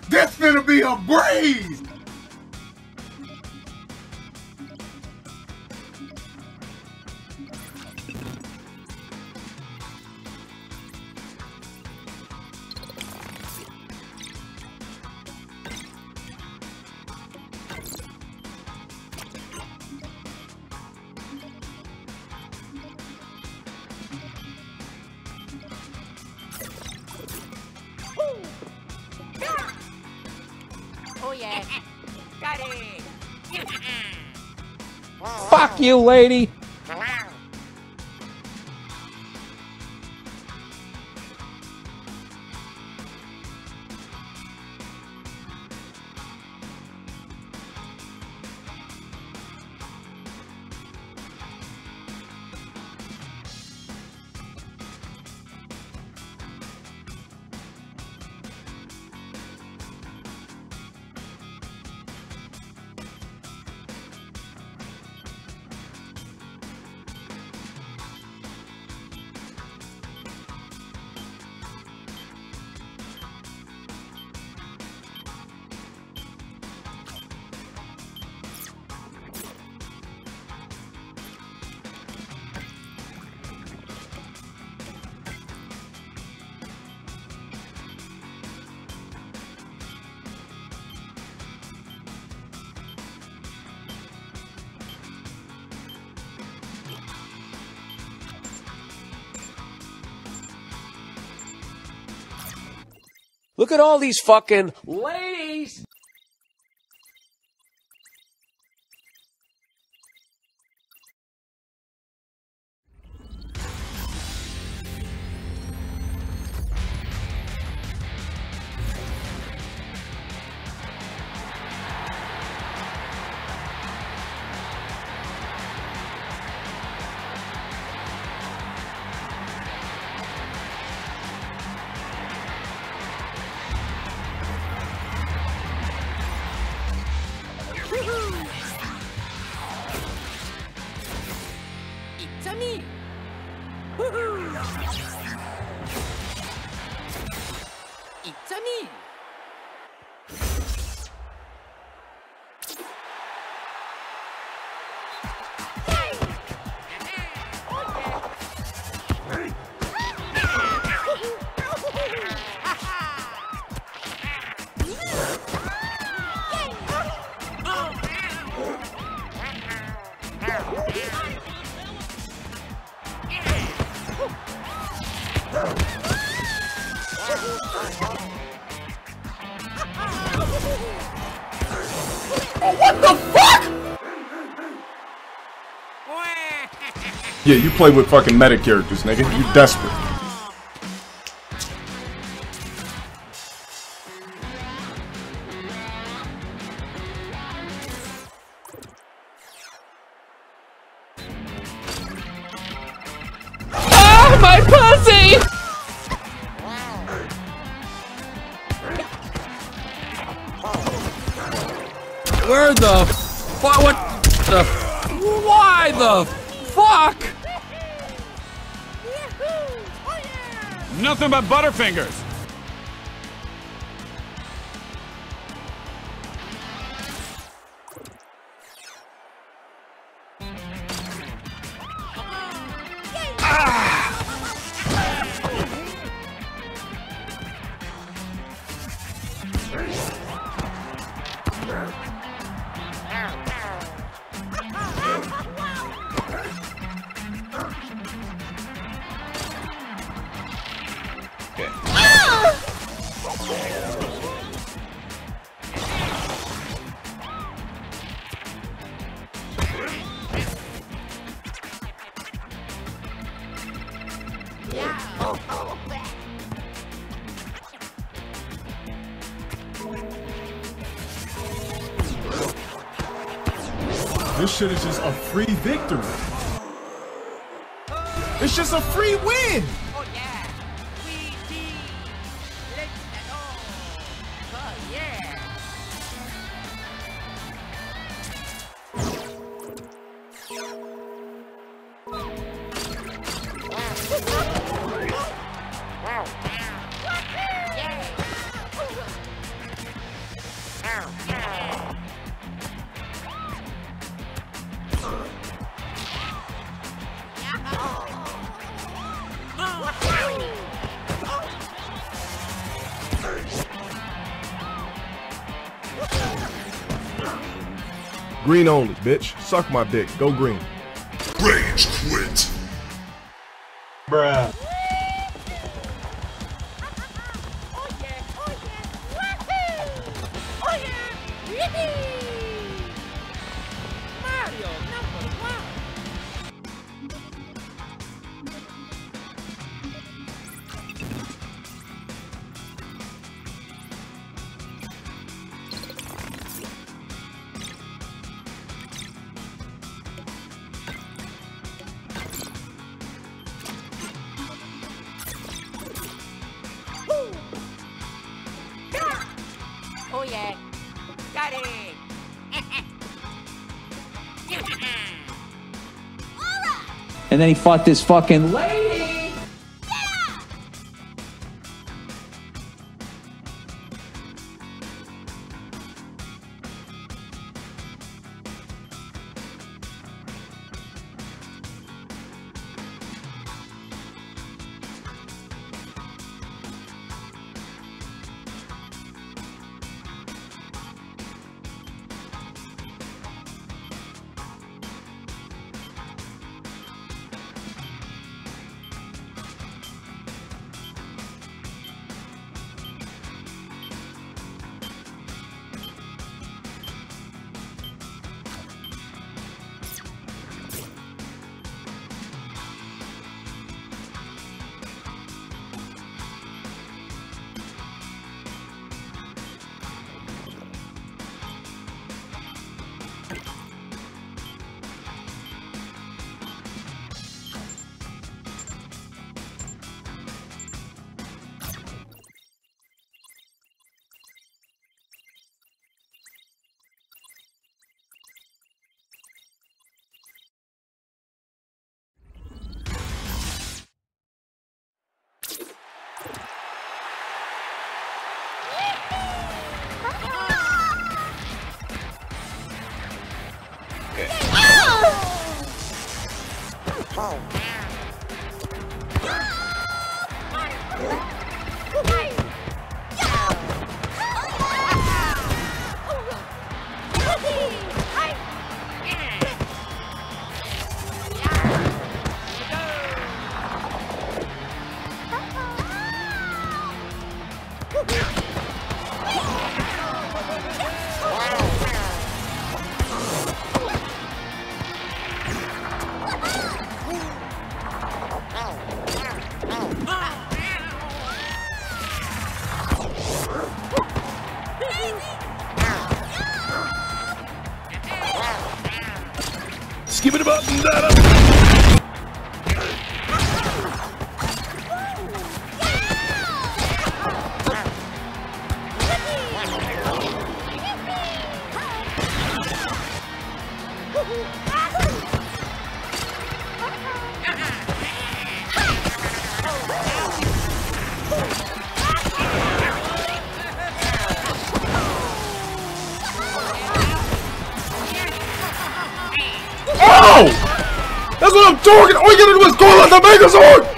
This finna be a breeze! Oh yeah. Got it. Fuck you, lady. Look at all these fucking ladies! It's a me. It's a me. What the fuck? Yeah, you play with fucking meta characters, nigga. You desperate. Ah, my pussy! Where the fuck? What the? Why the fuck? Nothing but Butterfingers. This shit is just a free victory. It's just a free win. Oh yeah. We be. Let's go. Oh yeah. Green only, bitch. Suck my dick. Go green. Rage quit. Bruh. Oh yeah, oh yeah, woohoo! Oh yeah, yippee! Mario #1. Oh yeah, got it. And then he fought this fucking lady. Skip it up and down. Oh! That's what I'm talking! All you gotta do is call out the Megazord!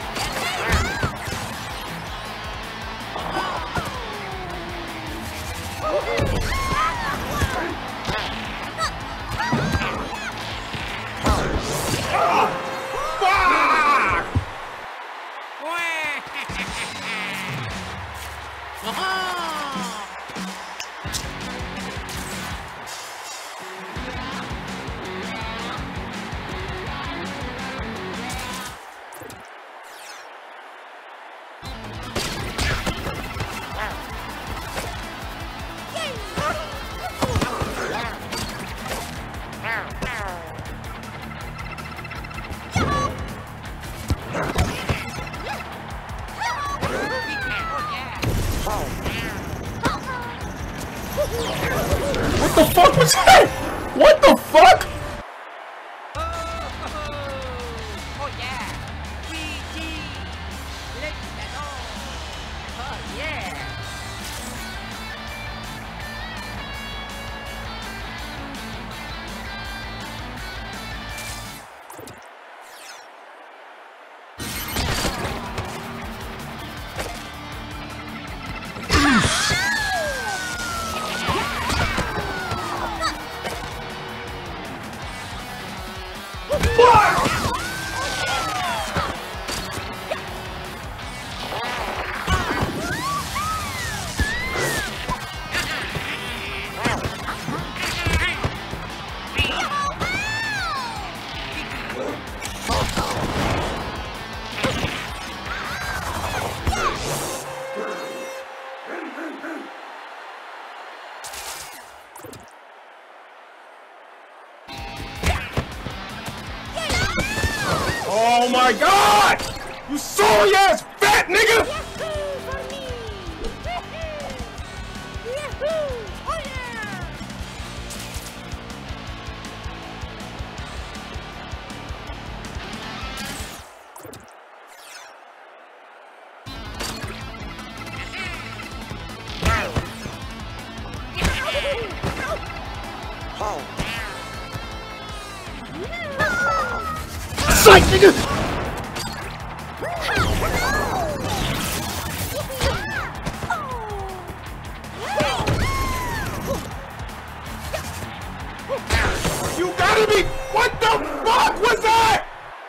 What the fuck was that? What the fuck? Oh yeah, we let's go. Oh yeah. my god! You sorry ass fat nigga! Yahoo for me! Yahoo! Oh yeah! Psych, nigga! You gotta be. What the fuck was that?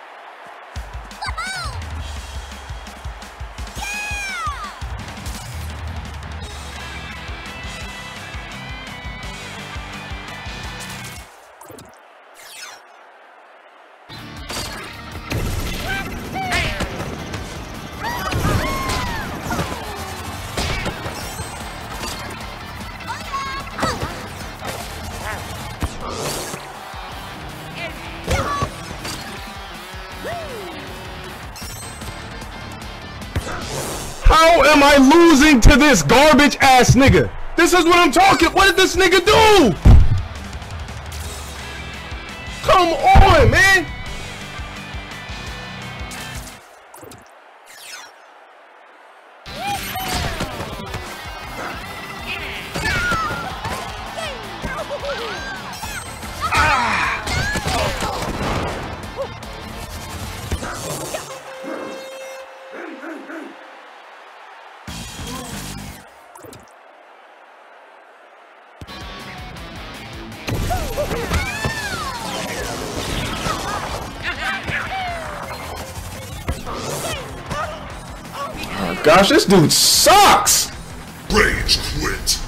How am I losing to this garbage ass nigga? This is what I'm talking. What did this nigga do? Come on, man. Oh gosh, this dude sucks! Rage quit.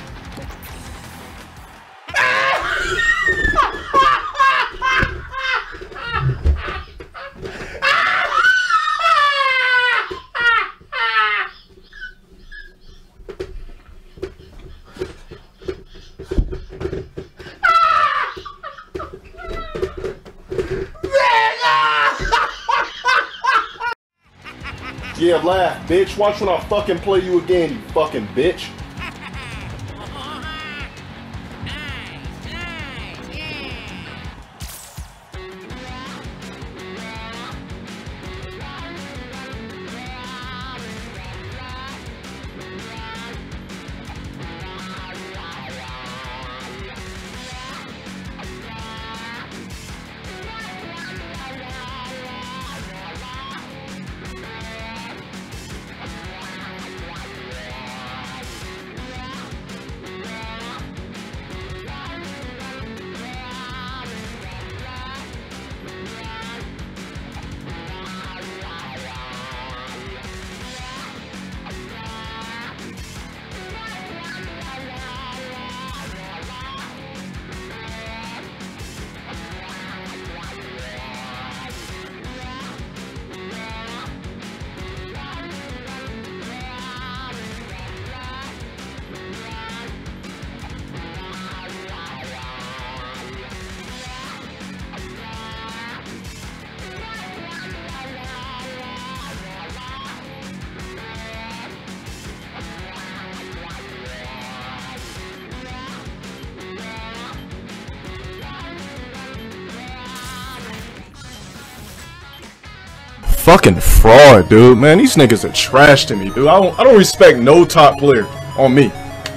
Yeah, laugh, bitch. Watch when I fucking play you again, you fucking bitch. Fucking fraud, dude. Man, these niggas are trash to me, dude. I don't respect no top player on me.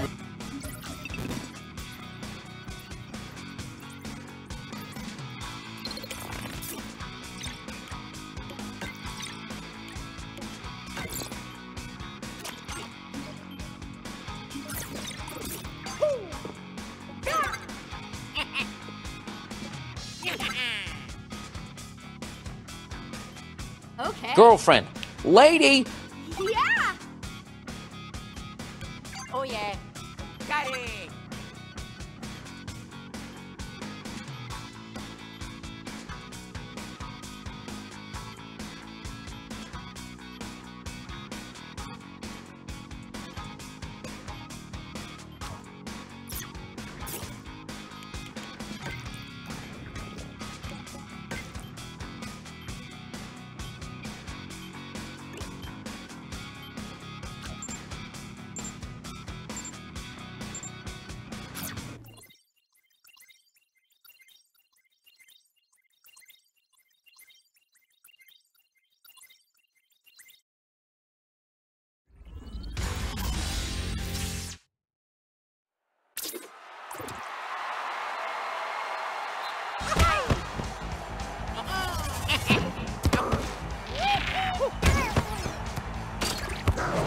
Okay. Girlfriend. Lady! Yeah! Oh yeah. Got it!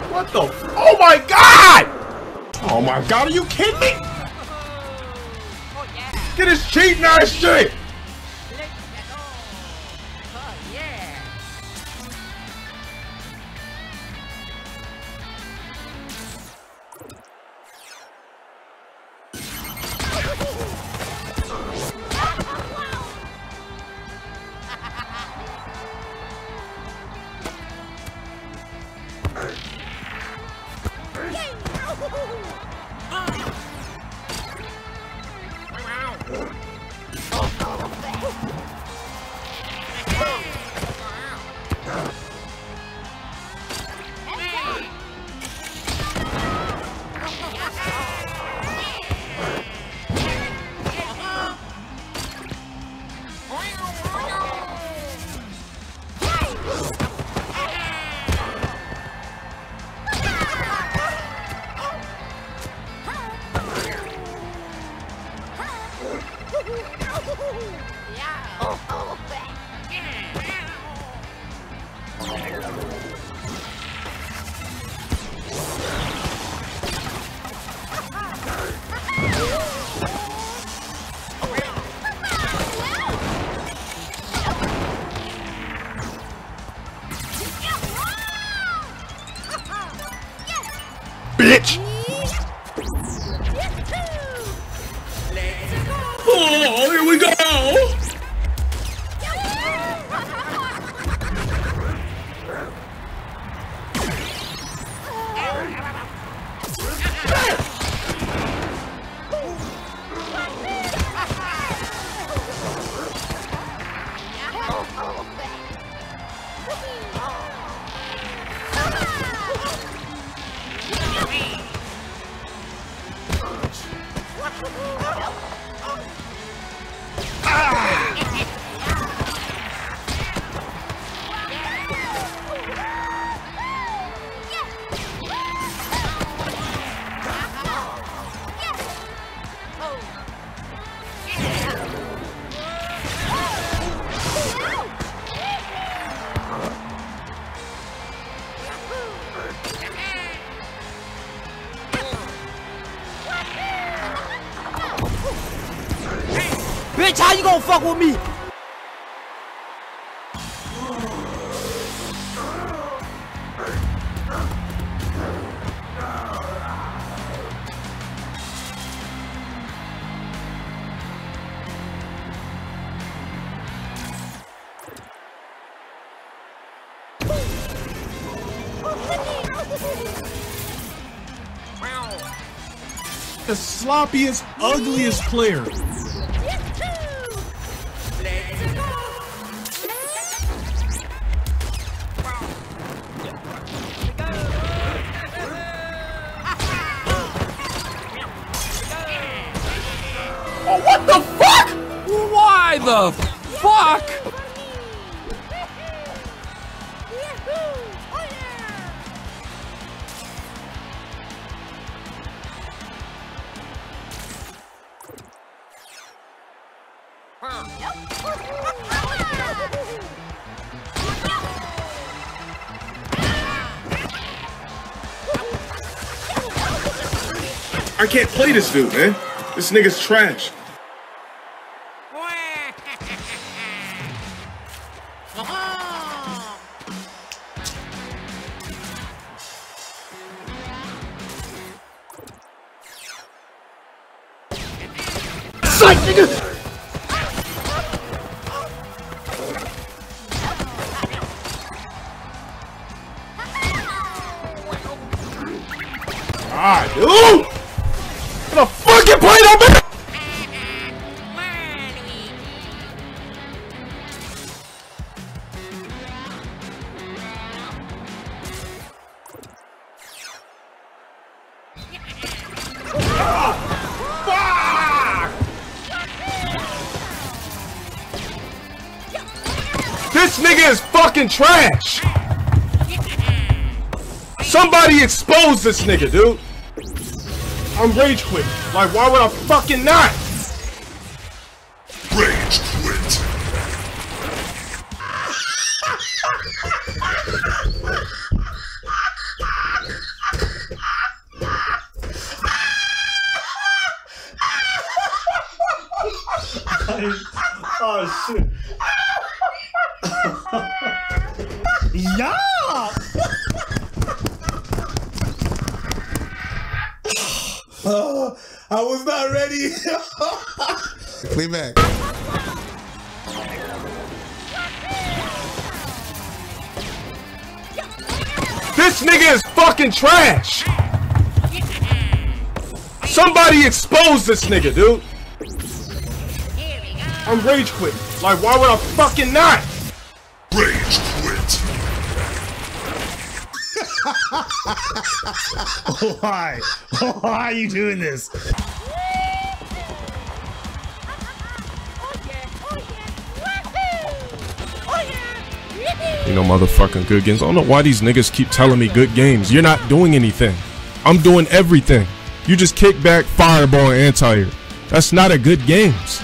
What the? Oh my god! Oh my god, are you kidding me? Oh yeah. Get his cheating ass shit! Let's go. Oh yeah. Bitch! Oh, here we go! Bitch, how you gonna fuck with me? The sloppiest, ugliest player. Oh, what the fuck? Why the fuck? I can't play this dude, man. This nigga's trash. Psych, nigga! Ah, dude! Gonna fucking play that bitch! This nigga is fucking trash! Somebody expose this nigga, dude! I'm rage quit. Like, why would I fucking not? Rage quit. Yeah. I was not ready. Clean back. This nigga is fucking trash. Somebody expose this nigga, dude. I'm rage quit. Like, why would I fucking not? Rage quit. Why? Why are you doing this? You know, motherfucking good games. I don't know why these niggas keep telling me good games. You're not doing anything. I'm doing everything. You just kick back, fireball, and anti-air. That's not a good games.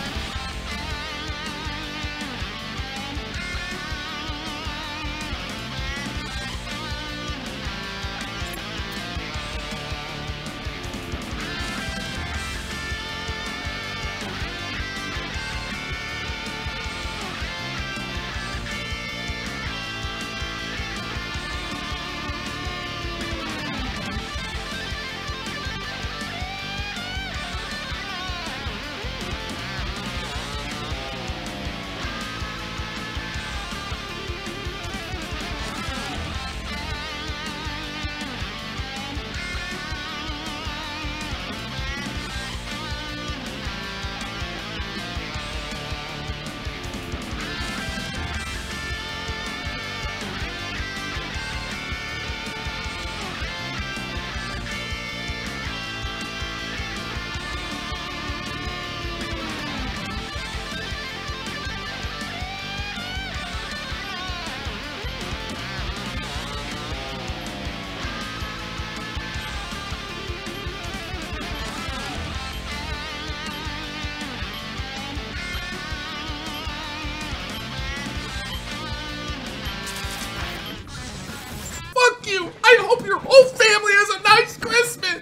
Fuck you! I hope your whole family has a nice Christmas!